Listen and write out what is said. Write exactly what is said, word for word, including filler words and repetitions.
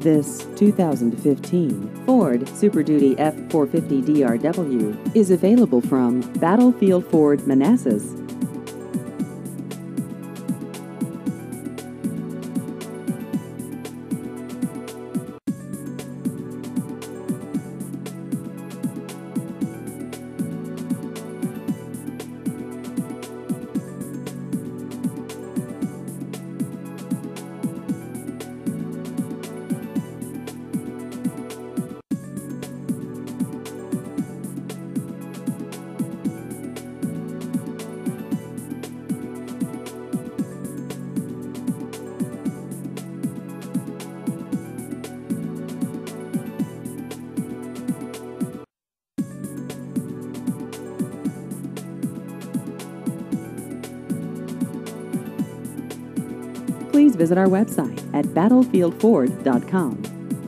This two thousand fifteen Ford Super Duty F four fifty D R W is available from Battlefield Ford Manassas. Please visit our website at battlefield ford dot com.